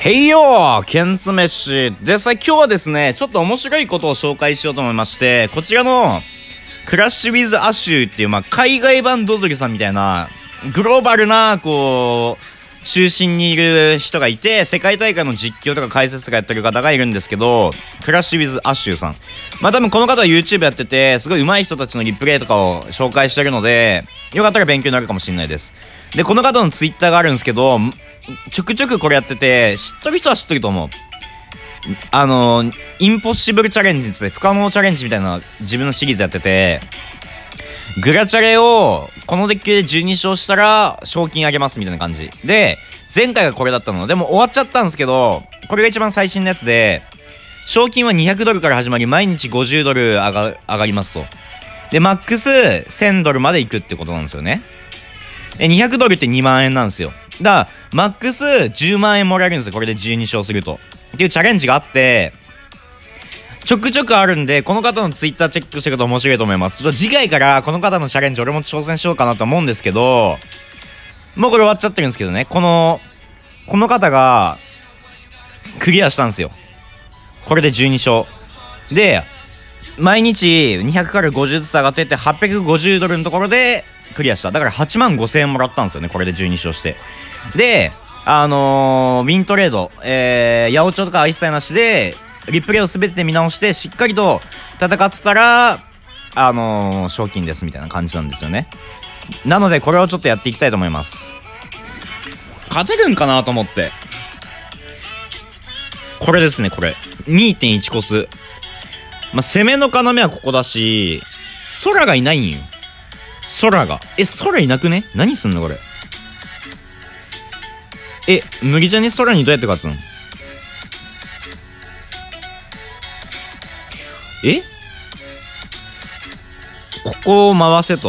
へいよーケンツ飯で今日はですね、ちょっと面白いことを紹介しようと思いまして、こちらのクラッシュウィズアシュっていう、海外版ドズリさんみたいなグローバルな中心にいる人がいて、世界大会の実況とか解説とかやってる方がいるんですけど、クラッシュウィズアシュさん、多分この方は YouTube やってて、すごい上手い人たちのリプレイとかを紹介してるので、よかったら勉強になるかもしれないです。で、この方の Twitter があるんですけど、ちょくちょくこれやってて、知ってる人は知ってると思う。インポッシブルチャレンジって不可能チャレンジみたいな自分のシリーズやってて、グラチャレをこのデッキで12勝したら賞金あげますみたいな感じで、前回がこれだったのでもう終わっちゃったんですけど、これが一番最新のやつで、賞金は200ドルから始まり、毎日50ドル上がりますと。でマックス1000ドルまでいくってことなんですよね。で200ドルって2万円なんですよ。だからマックス10万円もらえるんですよ、これで12勝するとっていうチャレンジがあって、ちょくちょくあるんで、この方のツイッターチェックしてると面白いと思います。ちょっと次回からこの方のチャレンジ俺も挑戦しようかなと思うんですけど、もうこれ終わっちゃってるんですけどね、この方がクリアしたんですよ、これで12勝で、毎日200から50ずつ上がってって850ドルのところでクリアした。だから8万5000円もらったんですよね、これで12勝して。でウィントレード、八百長とか一切なしでリプレイを全て見直してしっかりと戦ってたら賞金ですみたいな感じなんですよね。なのでこれをちょっとやっていきたいと思います。勝てるんかなと思って、これですね、これ 2.1 コス、攻めの要はここだし、空がいないんよ。空いなくね？何すんのこれ。無理じゃね？空にどうやって勝つの？ここを回せと。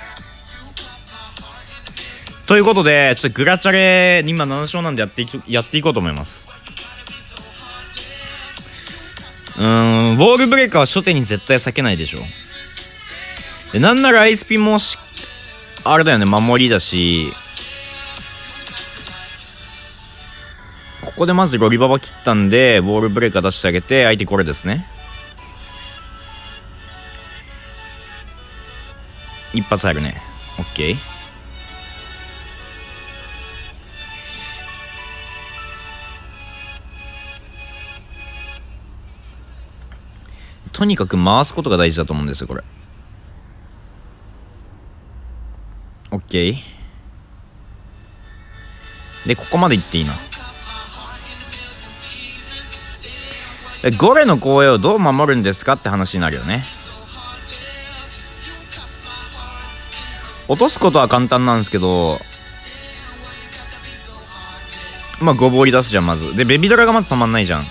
ということで、ちょっとグラチャレ今7勝なんでやっていこうと思います。ウォールブレーカーは初手に絶対避けないでしょ。でなんならアイスピもあれだよね、守りだし、ここでまずロリババ切ったんでウォールブレーカー出してあげて、相手これですね、一発入るね。オッケー。とにかく回すことが大事だと思うんですよ、これ。オッケー。でここまで行っていいな。ゴレの後衛をどう守るんですかって話になるよね。落とすことは簡単なんですけど、ごぼうり出すじゃん、まず。でベビドラがまず止まんないじゃん。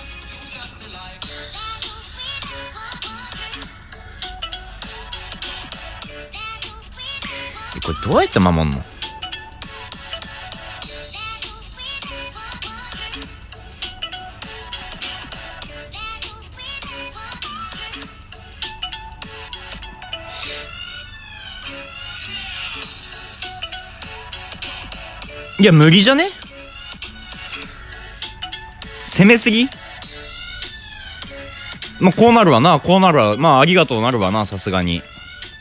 これどうやって守んの？いや無理じゃね？攻めすぎ？こうなるわな、こうなるわ。ありがとうなるわな、さすがに。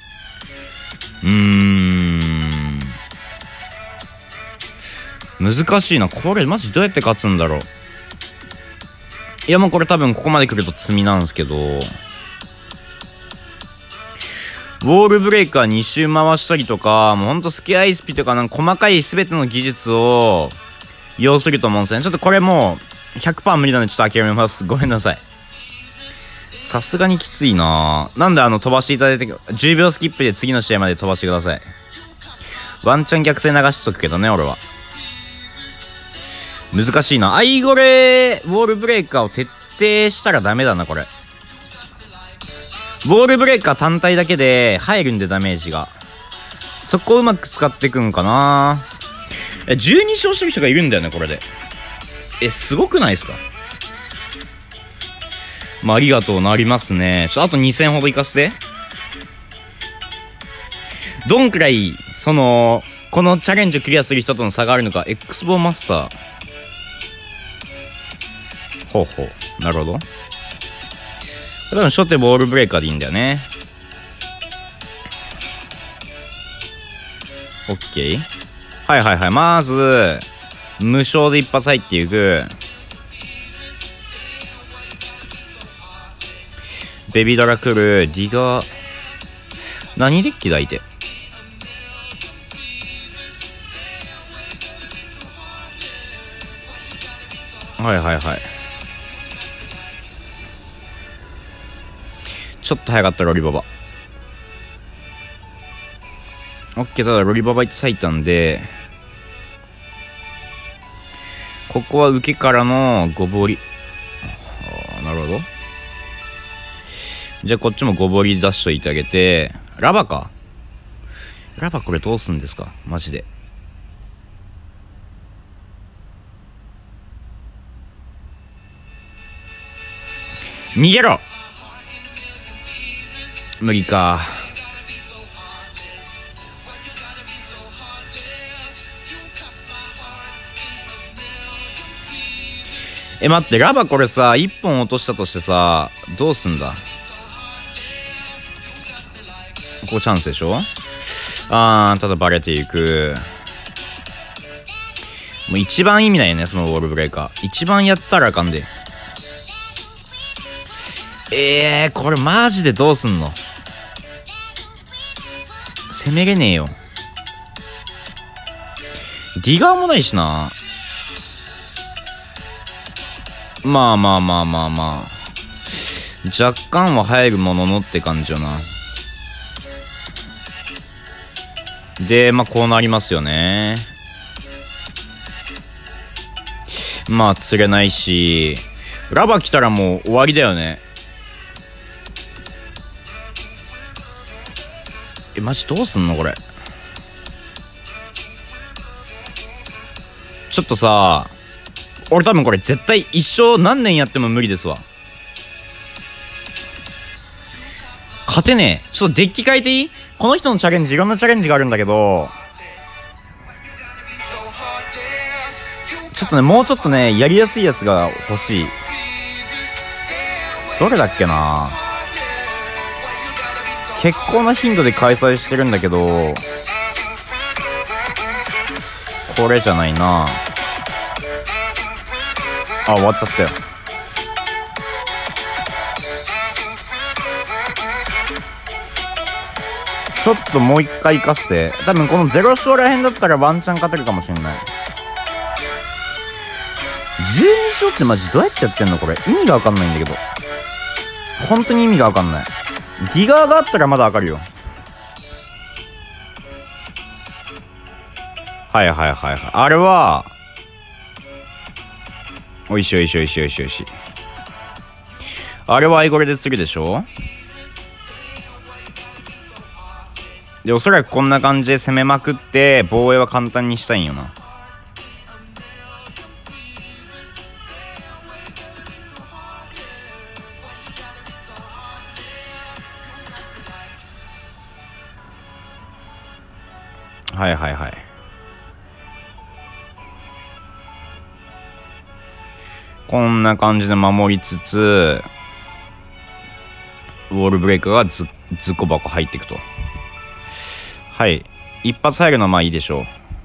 難しいな、これマジどうやって勝つんだろう。いやもうこれ多分ここまで来ると積みなんですけど、ウォールブレーカー2周回したりとか、もうほんとスケアイスピとか細かい全ての技術を要すると思うんですよね。ちょっとこれもう 100% 無理なのでちょっと諦めます。ごめんなさい。さすがにきついな。なんで飛ばしていただいて10秒スキップで次の試合まで飛ばしてください。ワンチャン逆性流しとくけどね、俺は。難しいな。アイゴレウォールブレーカーを徹底したらダメだな、これ。ウォールブレーカー単体だけで入るんで、ダメージが。そこをうまく使っていくんかな。12勝してる人がいるんだよね、これで。すごくないですか？ありがとうなりますね。あと2000ほどいかせて。どんくらい、このチャレンジをクリアする人との差があるのか。X ボーマスター。 ほうほう。なるほど。多分初手ボールブレーカーでいいんだよね。オッケー。はいはいはい。まず、無償で一発入っていく。ベビードラ来る。ディガー。何デッキだいて。はいはいはい。ちょっと早かったロリババ。オッケー、ただロリババって咲いたんで、ここは受けからのごぼり。なるほど。じゃあこっちもごぼり出しといてあげて、ラバか。ラバこれどうすんですかマジで。逃げろ。無理か。待って、ラバこれさ、1本落としたとしてさ、どうすんだ。ここチャンスでしょ。ただバレていく。もう一番意味ないよね、そのウォールブレーカー。一番やったらあかんで。これマジでどうすんの。攻めれねえよ。ディガーもないしな。まあまあまあまあまあ。若干は入るもののって感じよな。で、まあこうなりますよね。まあ釣れないし、ラバ来たらもう終わりだよね。マジどうすんのこれ。ちょっとさ、俺多分これ絶対一生何年やっても無理ですわ。勝てねえ。ちょっとデッキ変えていい？この人のチャレンジ、いろんなチャレンジがあるんだけど、ちょっとね、もうちょっとね、やりやすいやつが欲しい。どれだっけな。結構な頻度で開催してるんだけど、これじゃないな。終わっちゃったよ。ちょっともう一回行かせて。多分このゼロ勝らへんだったらワンチャン勝てるかもしれない。12勝ってマジどうやってやってんのこれ。意味がわかんないんだけど。本当に意味がわかんない。ギガーがあったらまだわかるよ。はいはいはいはい。あれは、おいしいおいしいおいしいおいしいおいしい。あれはアイゴレでするでしょ。で、おそらくこんな感じで攻めまくって、防衛は簡単にしたいんよな。はいはいはい。こんな感じで守りつつ、ウォールブレイカーがずっこ箱入っていくと。はい。一発入るのはまあいいでしょ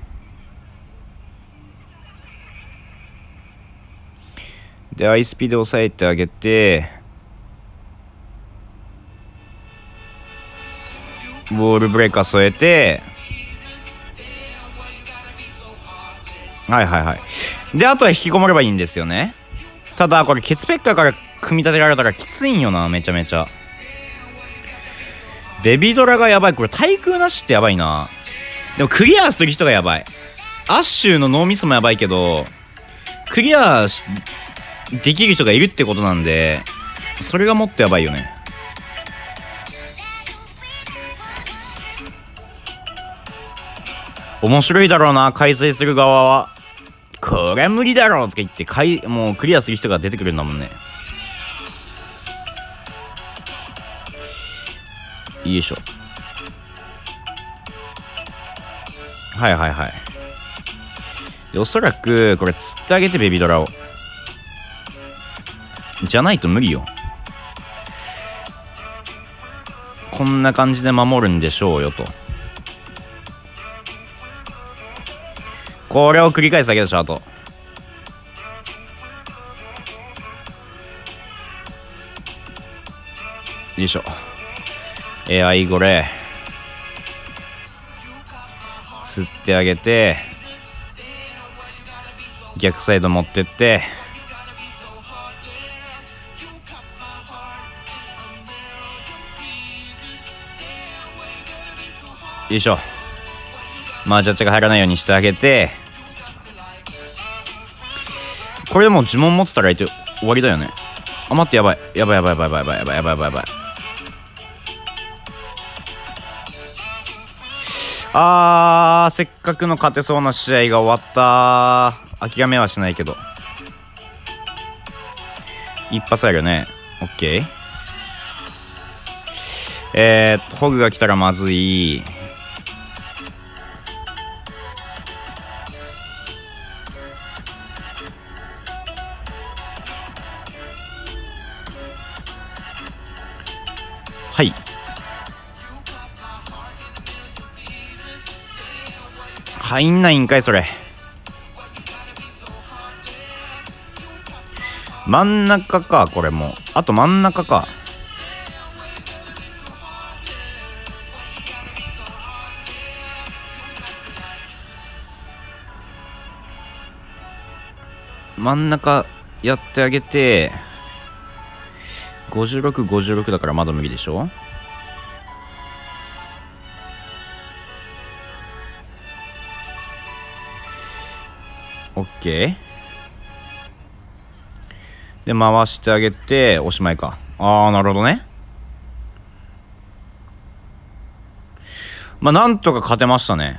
う。で、アイスピで押さえてあげて、ウォールブレーカー添えて、はいはいはい。で、あとは引きこもればいいんですよね。ただ、これ、ケツペッカーから組み立てられたらきついんよな、めちゃめちゃ。ベビードラがやばい。これ、対空なしってやばいな。でも、クリアする人がやばい。アッシュの脳みそもやばいけど、クリアできる人がいるってことなんで、それがもっとやばいよね。面白いだろうな、開催する側は。これは無理だろうとか言ってもうクリアする人が出てくるんだもんね。いいでしょ。はいはいはい。でおそらくこれ釣ってあげてベビードラをじゃないと無理よ。こんな感じで守るんでしょうよと。これを繰り返すだけでしょ、あと。よいしょ。アイゴレ釣ってあげて、逆サイド持ってって、よいしょ。マージャッチが入らないようにしてあげて、これでもう呪文持ってたら相手終わりだよね。あ、待って、やばいやばいやばいやばいやばいやばいやばいやばいやばい。せっかくの勝てそうな試合が終わった。諦めはしないけど。一発あるよね。オッケー。ホグが来たらまずい。はい。入んないんかいそれ。真ん中か、これも。あと真ん中か。真ん中やってあげて、56、56だからまだ無理でしょ。オッケー。で、回してあげて、おしまいか。なるほどね。まあ、なんとか勝てましたね。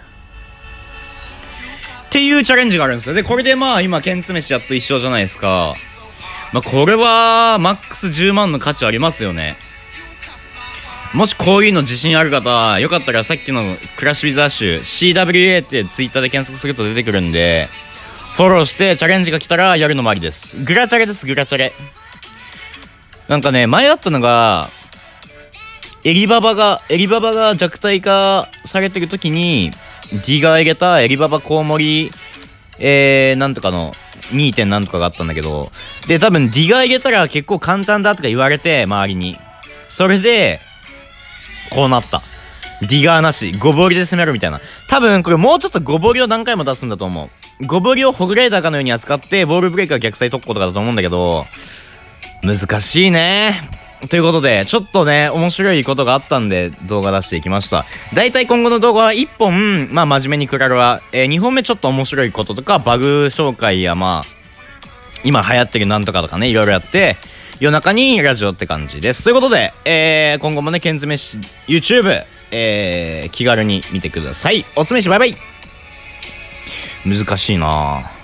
っていうチャレンジがあるんですよ。で、これでまあ、今、ケンツメシやっと一勝じゃないですか。まあ、これは、マックス10万の価値ありますよね。もしこういうの自信ある方、よかったらさっきのクラッシュウィズアッシュ、CWA ってツイッターで検索すると出てくるんで、フォローしてチャレンジが来たらやるのもありです。グラチャレです、グラチャレ。なんかね、前あったのが、エリババが弱体化されてる時に、D が入れたエリババコウモリ、なんとかの 2. 点なんとかがあったんだけど、で、多分 D が入れたら結構簡単だとか言われて、周りに。それで、こうなった。ディガーなし、ゴボリで攻めるみたいな。多分これもうちょっとゴボリを何回も出すんだと思う。ゴボリをホグレーダーかのように扱ってボールブレイカー逆サイ特攻とかだと思うんだけど、難しいね。ということで、ちょっとね、面白いことがあったんで動画出していきました。だいたい今後の動画は1本、まあ真面目にクラルは、2本目ちょっと面白いこととか、バグ紹介やまあ、今流行ってるなんとかとかね、いろいろやって、夜中にラジオって感じです。ということで、今後もね、ケンズメシ YouTube、気軽に見てください。おつめしバイバイ。難しいなぁ。